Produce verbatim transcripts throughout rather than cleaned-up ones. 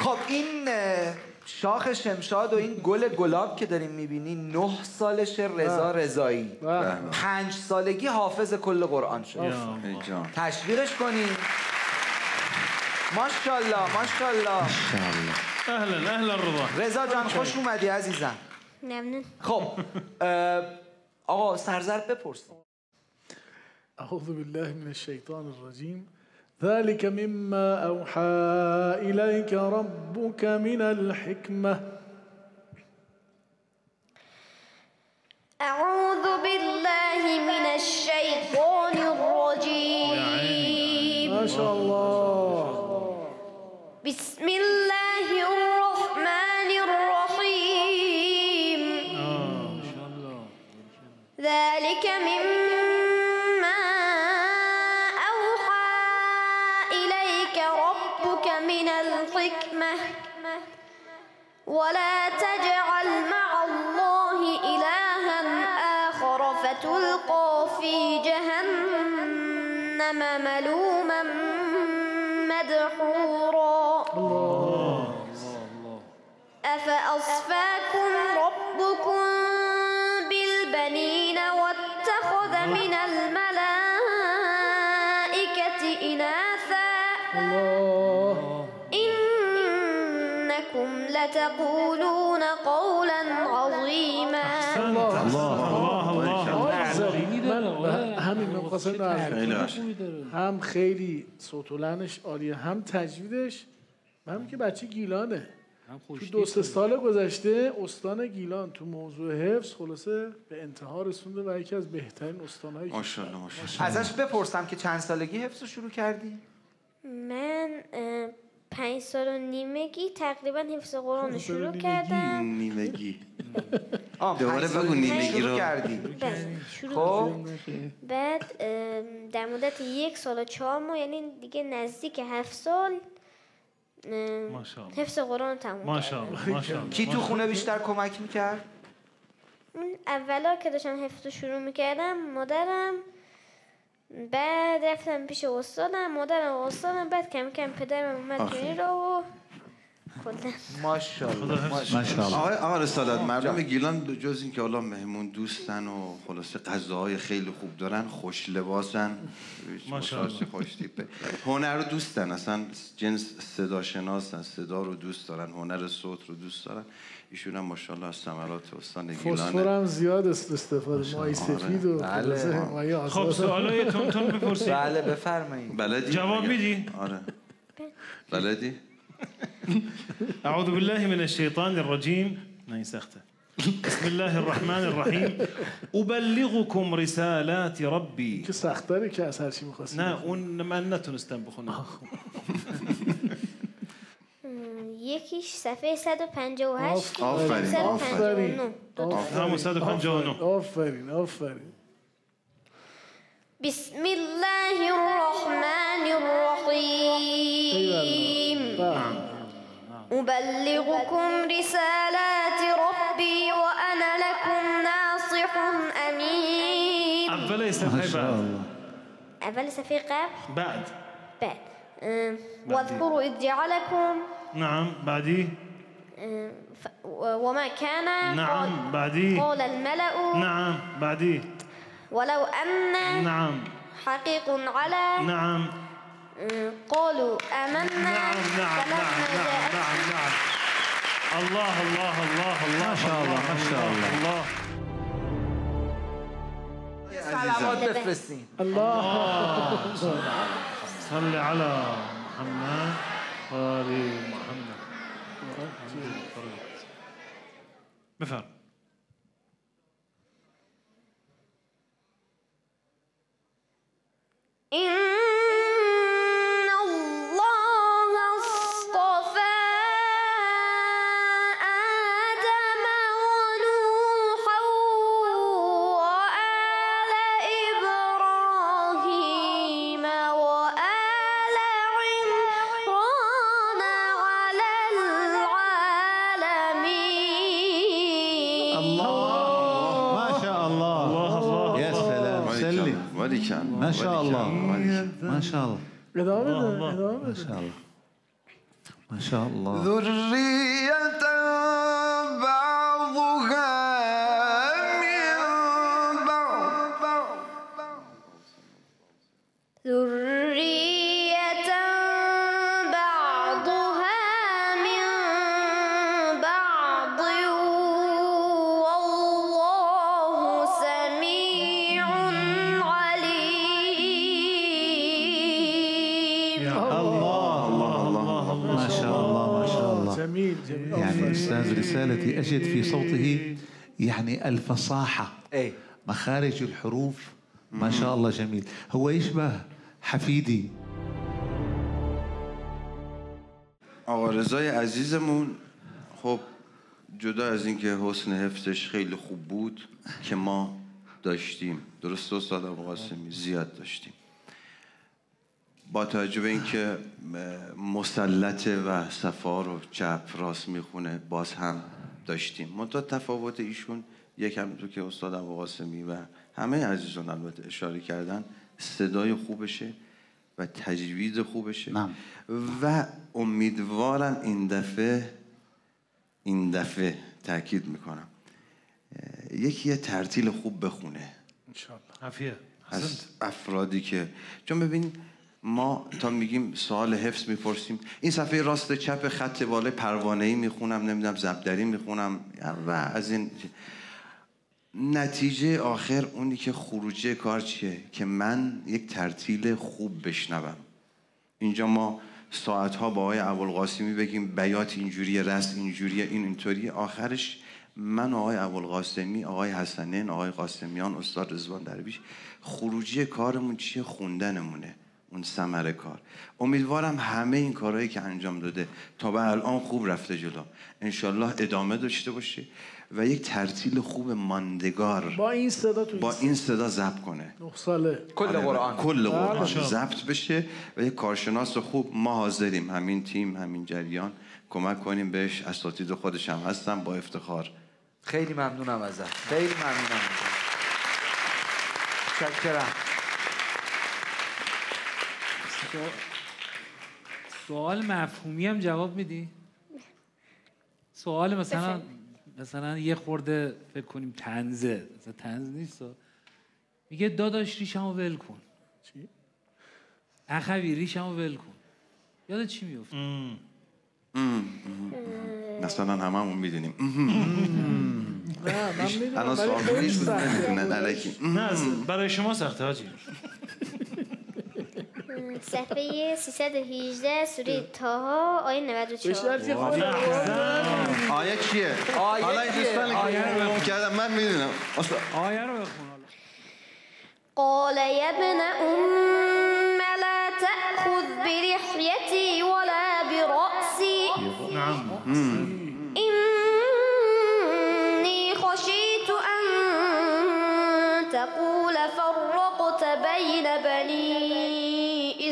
خب این شاخ شمشاد و این گل گلاب که داریم میبینی نه سالشه رضا رضایی پنج سالگی حافظ کل قرآن شد. تشویقش کنیم. ماشاءالله ماشاءالله. اهلا اهلا رضا. رضا جان خوش اومدی عزیزم. ممنون. خب آقا سرزر بپرس. اعوذ بالله من الشیطان الرجیم. ذلك مما أوحى إليك ربك من الحكمة. أعوذ بالله من الشيطان الرجيم. ما شاء الله. بسم الله الرحمن الرحيم. ما شاء الله. ذلك مما من الحكمة ولا تجعل مع الله إلها آخر فتلقى في جهنم ملوما مدحورا. أفأصفاكم ربكم بالبنين واتخذ من الملائكة إناثا إنكم لتقولون قولا عظيما. الله الله الله. همین مقصد هم خیلی صوت و لحنش عالیه، هم تجویدش، هم که بچه گیلانه. تو دو سه سال گذشته استان گیلان تو موضوع حفظ خلاصه به انتها رسونده و یکی از بهترین استان‌هایی. ماشاءالله ماشاءالله. ازش بپرسم که چند سالگی حفظ رو شروع کردی؟ من پنج سال و نیمگی تقریبا حفظ قرآن رو شروع کردم. نیمگی دوباره بگو نیمگی رو کردی. خب بعد در مدت یک سال و چهار ماه یعنی دیگه نزدیک هفت سال حفظ قرآن تموم کردم. کی تو خونه بیشتر کمک میکرد؟ اولا که داشتم حفظ رو شروع میکردم مادرم، بعد رفتم پیش استادم، مادرم و استادم، بعد کم کم پدرم اومد کنی رو و کلن. ماشاءالله ماشاءالله. آقای آقا رسالت مردم گیلان جز این که حالا مهمون دوستن و خلاصه غذاهای خیلی خوب دارن، خوش لباسن، ماشاءالله خوش تیپه، هنر رو دوست دارن، اصلا جنس صدا شناسن، صدا رو دوست دارن، هنر صوت رو دوست دارن. ایشون هم ماشاءالله از ثمرات استان گیلانه. فسفر هم زیاد است استفاده، ماهی سفید و بله. خب سوالای تون تون بپرسید. بله بفرمایید. بلدی؟ جواب میدی؟ آره. بلدی؟ أعوذ بالله من الشيطان الرجيم. نيسخته. بسم الله الرحمن الرحيم. أبلغكم رسالات ربي. که سخت‌تره که از هر چی می‌خواستی. نه اون من نتونستم بخونم. یکیش صفحه صد و پنجاه و هشت. آفرین آفرین همون صد و پنجاه و نه. آفرین آفرین. بسم الله الرحمن الرحيم. أبلغكم رسالات ربي وأنا لكم ناصح أمين. أول صفحة بعد. أول صفحة قبل. بعد. بعد. واذكروا إذ جعلكم. نعم بعدي. وما كان. نعم بعدي. قال الملأ. نعم بعدي. ولو أن. نعم. حقيق على. نعم. قالوا آمنا. نعم نعم نعم نعم نعم نعم. الله الله الله الله ما شاء الله ما شاء الله الله. صلوات بفرستین. الله صل على محمد وآل محمد. بفرم. إن الله اصطفى آدم ونوحا وآل إبراهيم وآل عمران على العالمين. الله ما شاء الله. الله الله. يا سلام سلم. باریکن. ما شاء الله ما شاء الله. ادامه بده ادامه بده. ما شاء الله. ماشاءالله. ذریة بعضها من بعض. ذریة بعضها من بعض والله سمیع علیم. الله الله الله ما شاء الله ما شاء الله. جميل جميل. يعني أستاذ رسالتي أجد في صوته يعني الفصاحة، اي مخارج الحروف ما شاء الله جميل. هو يشبه حفيدي. آقا رضای عزیزمون خب جدا از اینکه حسن حفظش خیلی خوب بود که ما داشتیم، درست استاد ابوالقاسمی زیاد داشتیم، با توجه به اینکه مسلطه و صفا رو چپ راست میخونه باز هم داشتیم. منتها تفاوت ایشون یکم تو که استاد ابوالقاسمی و همه عزیزان البته اشاره کردن، صدای خوبشه و تجوید خوبشه. نعم. و امیدوارم این دفعه این دفعه تاکید میکنم یکی یه ترتیل خوب بخونه عافیه از افرادی که، چون ببین ما تا میگیم سوال حفظ میپرسیم این صفحه راست چپ خط بالا پروانه‌ای میخونم، نمیدونم زبدری میخونم و از این نتیجه آخر اونی که خروجه کار چیه که من یک ترتیل خوب بشنوم. اینجا ما ساعتها با آقای ابوالقاسمی بگیم بیات اینجوریه، رست اینجوریه، این اینطوریه، آخرش من آقای ابوالقاسمی، آقای حسنین، آقای قاسمیان، استاد رضوان درویش خروجی کارمون چیه؟ خوندنمونه، اون ثمره کار. امیدوارم همه این کارهایی که انجام داده تا به الان خوب رفته جلو، انشالله ادامه داشته باشه و یک ترتیل خوب ماندگار با این صدا تو با این صدا ضبط کنه. نه ساله کل قرآن کل قرآن ضبط بشه و یک کارشناس خوب. ما حاضریم همین تیم همین جریان کمک کنیم بهش، اساتید خودش هم هستم با افتخار. خیلی ممنونم ازت، خیلی ممنونم ازت. متشکرم. سوال مفهومی هم جواب میدی؟ سوال مثلا مثلا یه خورده فکر کنیم طنزه، مثلا طنز نیست، میگه داداش ریشمو ول کن. چی؟ اخوی ریشمو ول کن. یاد چی میفته؟ مثلا هممون میدونیم. نه من میدونم الان سوال خیلی بود نمیدونن الکی. نه برای شما سخته حاجی. صفحه سیصد و هجده سوره طه آیه نود و چهار. آیه چیه؟ حالا این دوستانی که رو کردم من میدونم. آیه رو بخون. قال يا ابن أم لا تأخذ برحيتي ولا برأسي نعم إني خشيت أن تقول فرقت بين بني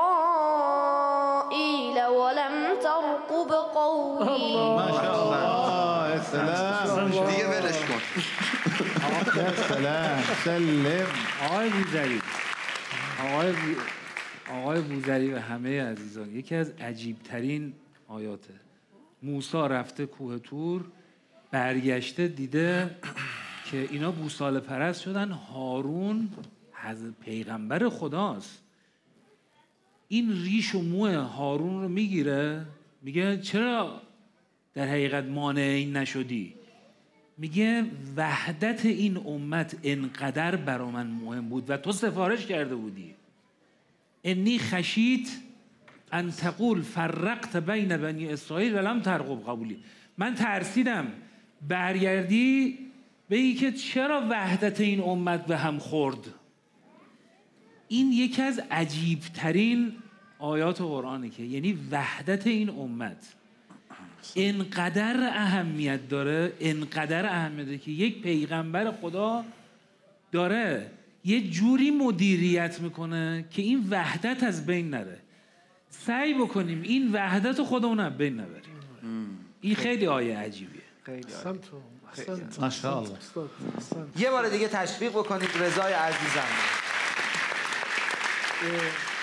إسرائيل ولم ترقب قولي. ما شاء الله يا سلام. دیگه ولش کن. يا سلام سلم. آقای بوذری آقای بو... آقای بوذری و همه عزیزان، یکی از عجیبترین آیاته. موسی رفته کوه طور، برگشته دیده که اینا بوساله پرست شدن. هارون حضرت پیغمبر خداست. این ریش و موه هارون رو میگیره، میگه چرا در حقیقت مانع این نشدی؟ میگه وحدت این امت انقدر برا من مهم بود و تو سفارش کرده بودی. انی خشیت ان تقول فرقت بین بنی اسرائیل ولم ترقب قبولی. من ترسیدم برگردی بگی که چرا وحدت این امت به هم خورد. این یکی از عجیبترین آیات قرآنه که یعنی وحدت این امت انقدر اهمیت داره، انقدر اهمیت داره که یک پیغمبر خدا داره یه جوری مدیریت میکنه که این وحدت از بین نره. سعی بکنیم این وحدت خودمون از بین نبریم. این خیلی آیه عجیبیه. خیلی ماشاءالله. یه بار دیگه تشویق بکنید رضای عزیزم.